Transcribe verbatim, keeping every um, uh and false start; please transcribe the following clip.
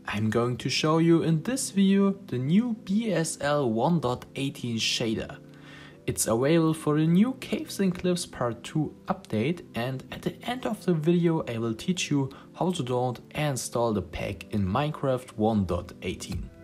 I'm going to show you in this video the new B S L one point eighteen shader. It's available for the new Caves and Cliffs part two update, and at the end of the video I will teach you how to download and install the pack in Minecraft one point eighteen.